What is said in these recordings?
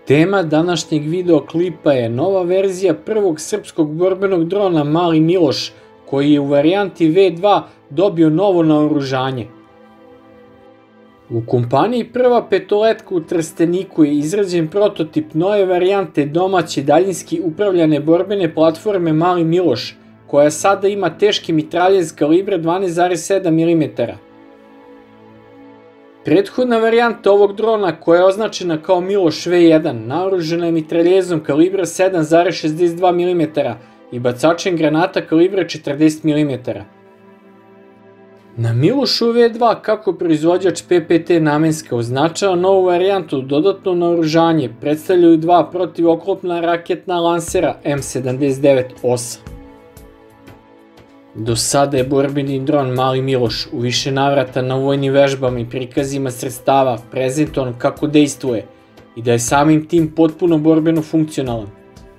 Tema današnjeg videoklipa je nova verzija prvog srpskog borbenog drona Mali Miloš, koji je u varijanti V2 dobio novo naoružanje. U kompaniji Prva Petoletka u Trsteniku je izrađen prototip nove varijante domaće daljinski upravljane borbene platforme Mali Miloš, koja sada ima teški mitraljez kalibra 12,7 mm. Prethodna varijanta ovog drona, koja je označena kao Miloš V1, naoružena je mitraljezom kalibra 7,62 mm i bacačem granata kalibra 40 mm. Na Milošu V2, kako proizvođač PPT Namenska označava novu varijantu, dodatno naoružanje predstavljaju dva protivoklopna raketna lansera M79 Osa. Do sada je borbeni dron Mali Miloš u više navrata na vojnim vežbama i prikazima sredstava prezentovan kako dejstvuje i da je samim tim potpuno borbeno funkcionalan.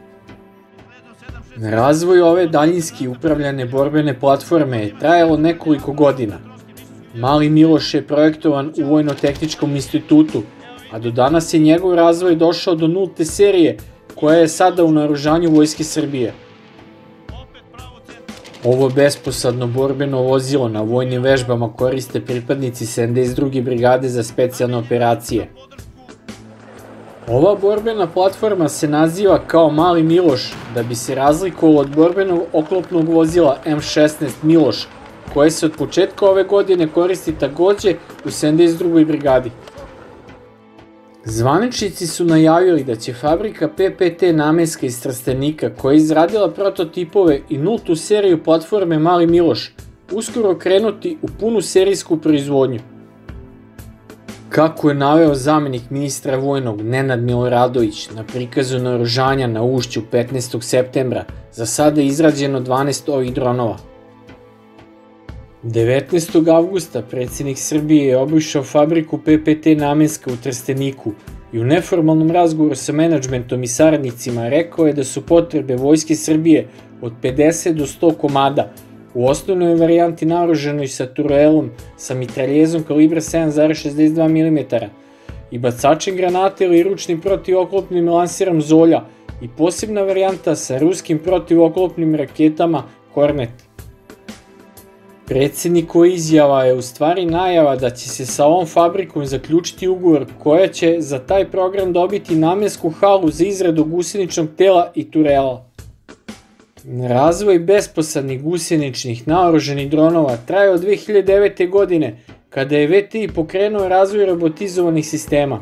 Na razvoju ove daljinski upravljane borbene platforme je trajalo nekoliko godina. Mali Miloš je projektovan u Vojno-tehničkom institutu, a do danas je njegov razvoj došao do nulte serije, koja je sada u naoružanju Vojske Srbije. Ovo besposadno borbeno vozilo na vojnim vežbama koriste pripadnici 72. Brigade za specijalne operacije. Ova borbena platforma se naziva kao Mali Miloš da bi se razlikovalo od borbenog oklopnog vozila M16 Milos, koje se od početka ove godine koristi takođe u 72. brigadi. Zvaničnici su najavili da će fabrika PPT Namenska iz Trstenika, koja je izradila prototipove i nultu seriju platforme Mali Miloš, uskoro krenuti u punu serijsku proizvodnju. Kako je naveo zamenik ministra vojnog Nenad Miloradović na prikazu naoružanja na Ušću 15. septembra, za sada je izrađeno 12 ovih dronova. 19. avgusta predsjednik Srbije je obišao fabriku PPT Namenska u Trsteniku i u neformalnom razgovoru sa menadžmentom i saradnicima rekao je da su potrebe Vojske Srbije od 50 do 100 komada, u osnovnoj varijanti naoruženoj sa turelom sa mitraljezom kalibra 7,62 mm i bacačem granate ili ručnim protivoklopnim lanserom Zolja i posebna varijanta sa ruskim protivoklopnim raketama Kornet. Predsjednikova izjava je u stvari najava da će se sa ovom fabrikom zaključiti ugovor koja će za taj program dobiti namensku halu za izradu gusjeničnog tela i turela. Razvoj besposadnih gusjeničnih naoruženih dronova traje od 2009. godine, kada je VTI pokrenuo razvoj robotizovanih sistema.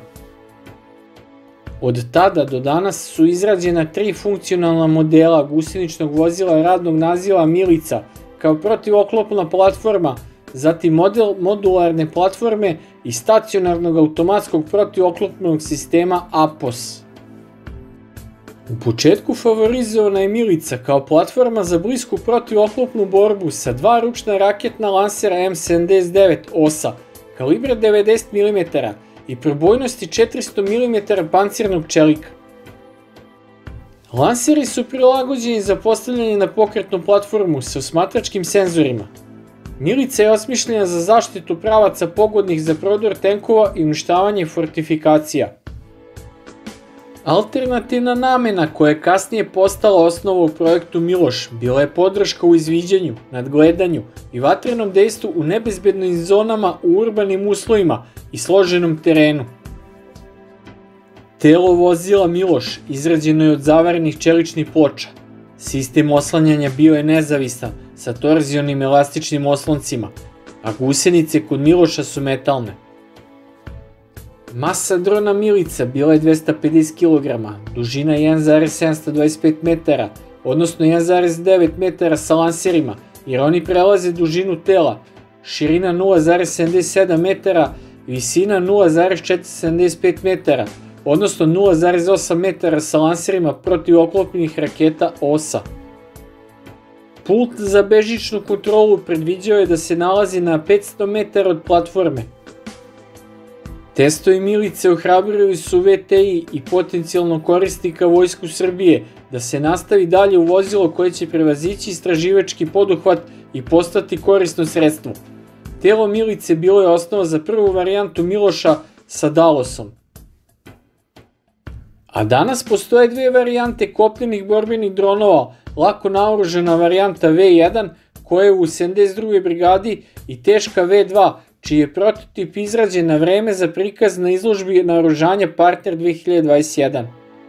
Od tada do danas su izrađena 3 funkcionalna modela gusjeničnog vozila radnog naziva Milica, kao protivoklopna platforma, zatim model modularne platforme i stacionarnog automatskog protivoklopnog sistema APOS. U početku favorizovana je Milica kao platforma za blisku protivoklopnu borbu sa 2 ručna raketna lansera M79 Osa, kalibra 90 mm i probojnosti 400 mm pancirnog čelika. Lanseri su prilagođeni za postavljanje na pokretnu platformu sa osmatračkim senzorima. Milica je osmišljena za zaštitu pravaca pogodnih za prodor tenkova i uništavanje fortifikacija. Alternativna namena koja je kasnije postala osnova u projektu Miloš bila je podrška u izviđanju, nadgledanju i vatrenom dejstvu u nebezbednim zonama u urbanim uslovima i složenom terenu. Telo vozila Miloš izrađeno je od zavarenih čeličnih ploča. Sistem oslanjanja bio je nezavisan sa torzionim elastičnim osloncima, a gusjenice kod Miloša su metalne. Masa drona Milica bila je 250 kg, dužina 1,725 metara, odnosno 1,9 metara sa lanserima, jer oni prelaze dužinu tela, širina 0,77 metara, visina 0,475 metara, odnosno 0,8 metara sa lanserima protivoklopnih raketa Osa. Pult za bežičnu kontrolu predviđao je da se nalazi na 500 metara od platforme. Testovi Milice ohrabrili su VTI i potencijalno korisnika Vojsku Srbije da se nastavi dalje u vozilo koje će prevazići istraživački poduhvat i postati korisno sredstvo. Telo Milice bilo je osnova za prvu varijantu Miloša sa Dalosom. A danas postoje dve varijante kopnenih borbenih dronova, lako naoružana varijanta V1 koja je u 72. brigadi i teška V2, čiji je prototip izrađen na vreme za prikaz na izložbi naoružanja Partner 2021.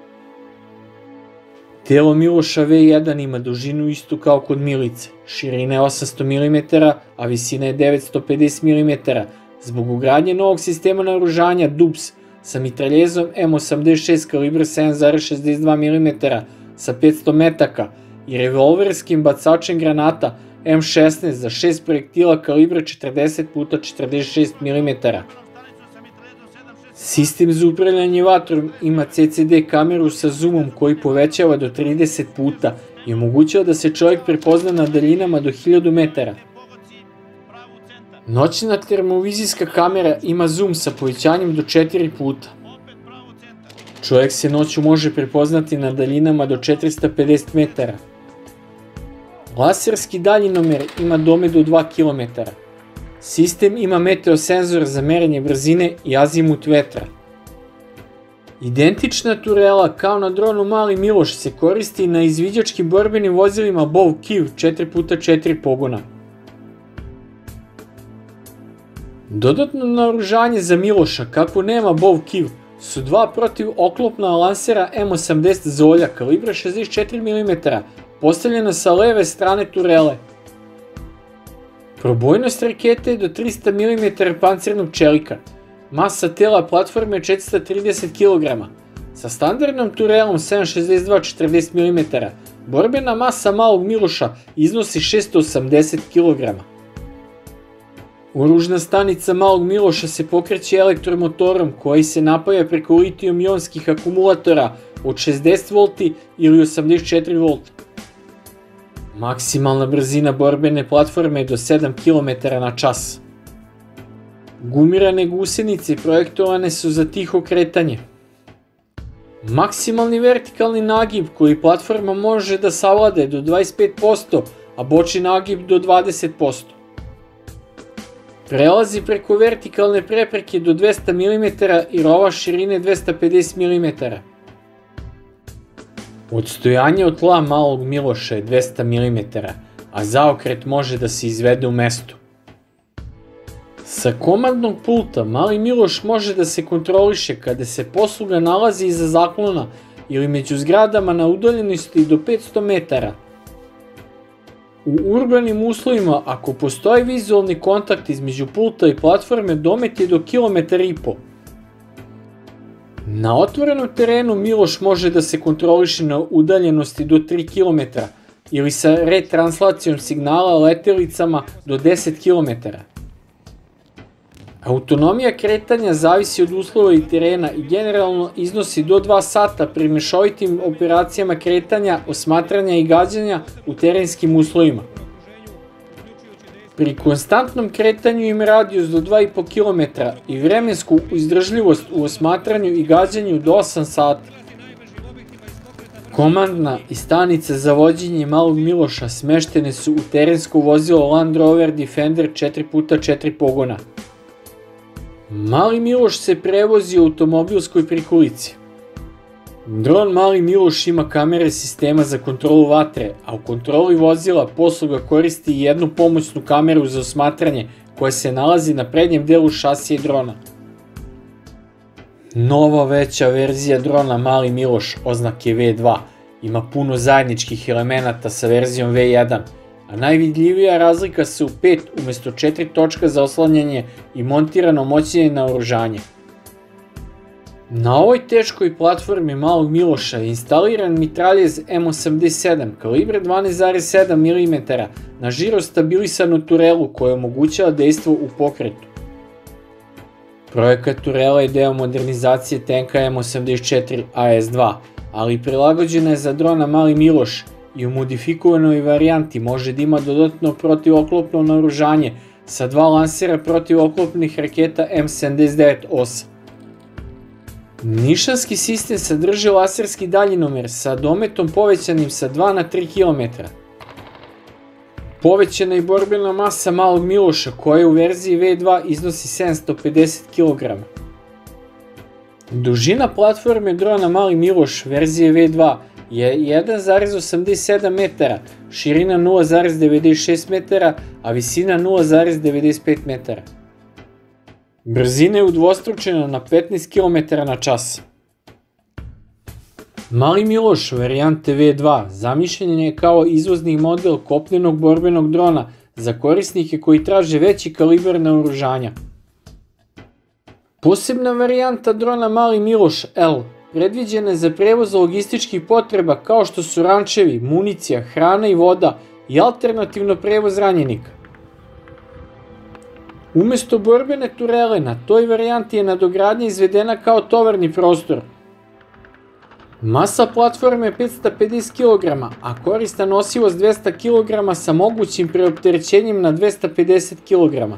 Telo Miloša V1 ima dužinu istu kao kod Milice, širina je 800 mm, a visina je 950 mm, zbog ugradnje novog sistema naoružanja DUBS sa mitraljezom M86 kalibra 7,62 mm sa 500 metaka i revolverskim bacačem granata M16 za 6 projektila kalibra 40x46 mm. Sistem za upravljanje vatrom ima CCD kameru sa zoomom koji povećava do 30 puta i omogućava da se čovjek prepozna na daljinama do 1000 metara. Noćna termovizijska kamera ima zoom sa povećanjem do 4 puta. Čovjek se noću može prepoznati na daljinama do 450 metara. Laserski daljinomer ima domet do 2 km. Sistem ima meteosenzor za merenje brzine i azimut vetra. Identična turela kao na dronu Mali Miloš se koristi na izviđačkim borbenim vozilima BOV-KIV 4x4 pogona. Dodatno naoružanje za Miloša, kako nema BOV-KIV, su dva protivoklopna lansera M80 Zolja kalibra 64 mm, postavljena sa leve strane turele. Probojnost rakete je do 300 mm pancirnog čelika. Masa tela platforme je 430 kg. Sa standardnom turelom 7,62-40 mm, borbena masa Malog Miloša iznosi 680 kg. Oružna stanica Malog Miloša se pokreće elektromotorom koji se napaja preko litijum-ionskih akumulatora od 60 V ili 84 V. Maksimalna brzina borbene platforme je do 7 km/h. Gumirane gusenice projektovane su za tiho kretanje. Maksimalni vertikalni nagib koji platforma može da savlada je do 25%, a bočni nagib do 20%. Prelazi preko vertikalne prepreke do 200 mm i rova širine 250 mm. Odstojanje od tla Malog Miloša je 200 mm, a zaokret može da se izvede u mestu. Sa komandnog pulta Mali Miloš može da se kontroliše kada se posluga nalazi iza zaklona ili među zgradama na udaljenosti do 500 metara. U urbanim uslovima, ako postoji vizualni kontakt između pulta i platforme, domet je do 1,5 km. Na otvorenom terenu Miloš može da se kontroliše na udaljenosti do 3 km ili sa retranslacijom signala letelicama do 10 km. Autonomija kretanja zavisi od uslova i terena i generalno iznosi do 2 sata pri mešovitim operacijama kretanja, osmatranja i gađanja u terenskim uslovima. Pri konstantnom kretanju ima radijus do 2,5 km i vremensku izdržljivost u osmatranju i gađanju do 8 sati. Komandna i stanica za vođenje Malog Miloša smeštene su u terensko vozilo Land Rover Defender 4x4 pogona. Mali Miloš se prevozi u automobilskoj prikolici. Dron Mali Miloš ima kamere sistema za kontrolu vatre, a u kontroli vozila posluga koristi jednu pomoćnu kameru za osmatranje koja se nalazi na prednjem delu šasije drona. Nova veća verzija drona Mali Miloš oznake V2 ima puno zajedničkih elemenata sa verzijom V1, a najvidljivija razlika su 5 umesto 4 točka za oslanjanje i montirano moćnije naoružanje. Na ovoj teškoj platformi Malog Miloša je instaliran mitraljez M87 kalibra 12,7 mm na žirostabilisanu turelu koja omogućava dejstvo u pokretu. Projekat turela je deo modernizacije tenka M84 AS2, ali prilagođena je za drona Mali Miloš i u modifikovanoj varijanti može da ima dodatno protivoklopno naoružanje sa 2 lansera protivoklopnih raketa M79 Osa. Nišanski sistem sadrži laserski daljinomer sa dometom povećanim sa 2 na 3 km. Povećana je borbena masa Malog Miloša koja u verziji V2 iznosi 750 kg. Dužina platforme drona Mali Miloš verzije V2 je 1,87 metara, širina 0,96 metara, a visina 0,95 metara. Brzina je udvostručena na 15 km/h. Mali Miloš varijante V2 zamišljen je kao izvozni model kopnenog borbenog drona za korisnike koji traže veći kalibar naoružanja. Posebna varijanta drona Mali Miloš L predviđena je za prevoz logističkih potreba kao što su rančevi, municija, hrana i voda i alternativno prevoz ranjenika. Umesto borbene turele na toj varijanti je nadogradnja izvedena kao tovarni prostor. Masa platforme je 550 kg, a korisna nosivost 200 kg sa mogućim preopterećenjem na 250 kg.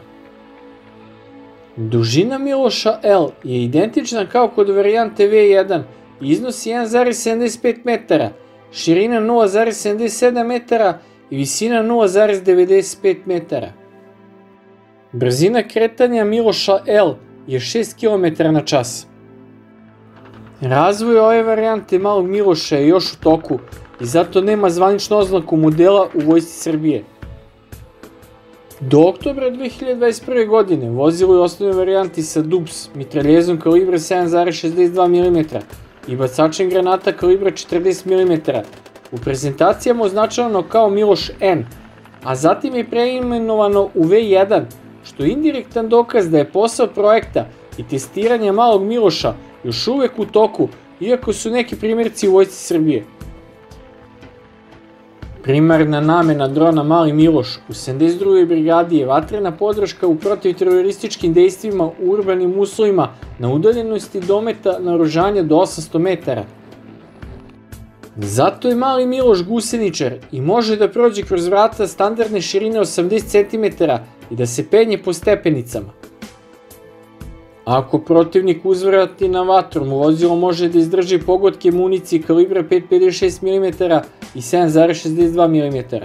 Dužina Miloša L je identična kao kod varijante V1 i iznosi 1,75 metara, širina 0,77 metara i visina 0,95 metara. Brzina kretanja Miloša L je 6 km/h. Razvoj ove varijante Malog Miloša je još u toku i zato nema zvaničnu oznaku modela u Vojsci Srbije. Do oktobra 2021. godine vozilo je u osnovnoj varijanti sa DUBS mitraljezom kalibra 7,62 mm i bacačem granata kalibra 40 mm, u prezentacijama označavano kao Miloš N, a zatim je preimenovano u V1, što je indirektan dokaz da je posao projekta i testiranja Malog Miloša još uvek u toku, iako su neki primjerci u Vojsci Srbije. Primarna namena drona Mali Miloš u 72. brigadi je vatrena podrška u protivterorističkim dejstvima u urbanim uslovima na udaljenosti dometa naoružanja do 800 metara. Zato je Mali Miloš guseničar i može da prođe kroz vrata standardne širine 80 cm i da se penje po stepenicama. Ako protivnik uzvrati na vatrom, vozilo može da izdrži pogodke municije kalibra 5,56 mm i 7,62 mm.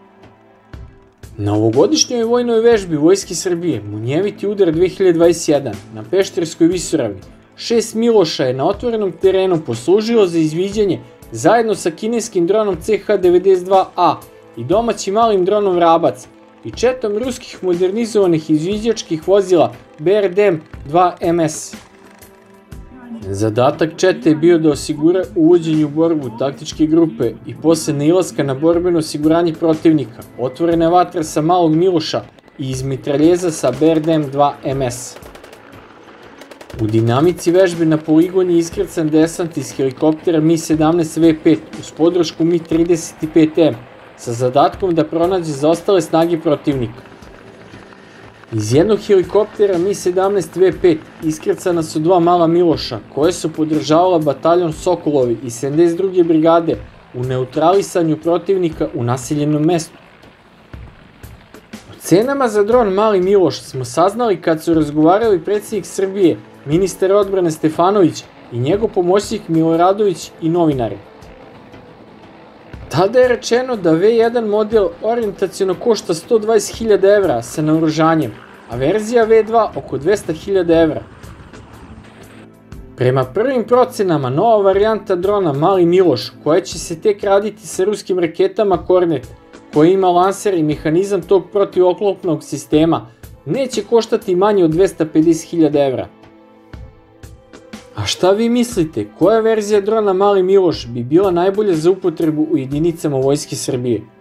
Na ovogodišnjoj vojnoj vežbi Vojske Srbije Munjeviti udar 2021 na Pešterskoj visoravni 6 Miloša je na otvorenom terenu poslužilo za izviđanje zajedno sa kineskim dronom CH-92A i domaćim malim dronom Vrabac i četom ruskih modernizovanih izviđačkih vozila BRDM-2 MS. Zadatak čete je bio da osigura uvođenje u borbu taktičke grupe i posle nailaska na borbeno osiguranje protivnika, otvorene vatre sa Malog Miloša i iz mitraljeza sa BRDM-2 MS. U dinamici vežbe na poligon je iskrcan desant iz helikoptera Mi-17 V1 uz podršku Mi-35M sa zadatkom da pronađe zaostale snage protivnika. Iz jednog helikoptera Mi-17 V1 iskrcana su dva Mala Miloša koje su podržavala bataljon Sokolovi iz 72. brigade u neutralisanju protivnika u naseljenom mestu. O cenama za dron Mali Miloš smo saznali kad su razgovarali predsjednik Srbije, ministar odbrane Stefanović i njegov pomoćnik Miloradović i novinari. Tada je rečeno da V1 model orijentaciono košta 120.000 evra sa naoružanjem, a verzija V2 oko 200.000 evra. Prema prvim procenama, nova varijanta drona Mali Miloš, koja će se tek raditi sa ruskim raketama Kornet, koja ima lanser i mehanizam tog protivoklopnog sistema, neće koštati manje od 250.000 evra. A šta vi mislite, koja verzija drona Mali Miloš bi bila najbolja za upotrebu u jedinicama Vojske Srbije?